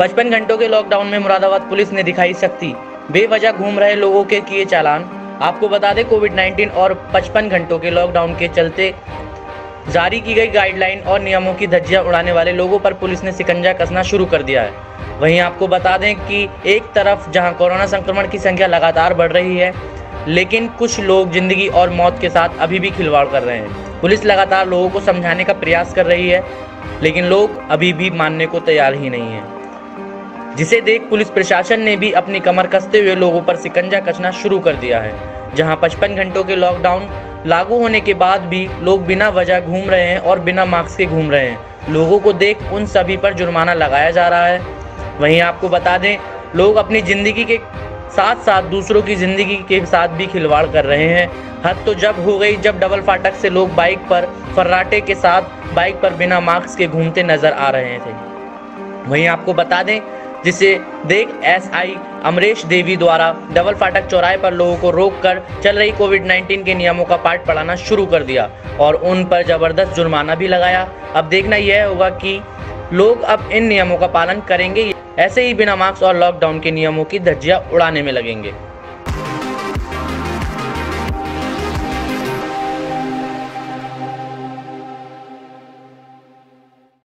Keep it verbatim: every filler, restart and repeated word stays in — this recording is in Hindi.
पचपन घंटों के लॉकडाउन में मुरादाबाद पुलिस ने दिखाई सख्ती, बेवजह घूम रहे लोगों के किए चालान। आपको बता दें, कोविड नाइन्टीन और पचपन घंटों के लॉकडाउन के चलते जारी की गई गाइडलाइन और नियमों की धज्जियां उड़ाने वाले लोगों पर पुलिस ने शिकंजा कसना शुरू कर दिया है। वहीं आपको बता दें कि एक तरफ जहां कोरोना संक्रमण की संख्या लगातार बढ़ रही है, लेकिन कुछ लोग जिंदगी और मौत के साथ अभी भी खिलवाड़ कर रहे हैं। पुलिस लगातार लोगों को समझाने का प्रयास कर रही है, लेकिन लोग अभी भी मानने को तैयार ही नहीं है, जिसे देख पुलिस प्रशासन ने भी अपनी कमर कसते हुए लोगों पर शिकंजा कसना शुरू कर दिया है। जहां पचपन घंटों के लॉकडाउन लागू होने के बाद भी लोग बिना वजह घूम रहे हैं और बिना मास्क के घूम रहे हैं। लोगों को देख उन सभी पर जुर्माना लगाया जा रहा है। वहीं आपको बता दें, लोग अपनी ज़िंदगी के साथ साथ दूसरों की ज़िंदगी के साथ भी खिलवाड़ कर रहे हैं। हद तो जब हो गई जब डबल फाटक से लोग बाइक पर फर्राटे के साथ बाइक पर बिना मास्क के घूमते नजर आ रहे थे। वहीं आपको बता दें, जिसे देख एसआई अमरेश देवी द्वारा डबल फाटक चौराहे पर लोगों को रोककर चल रही कोविड नाइन्टीन के नियमों का पाठ पढ़ाना शुरू कर दिया और उन पर जबरदस्त जुर्माना भी लगाया। अब देखना यह होगा कि लोग अब इन नियमों का पालन करेंगे, ऐसे ही बिना मास्क और लॉकडाउन के नियमों की धज्जियां उड़ाने में लगेंगे।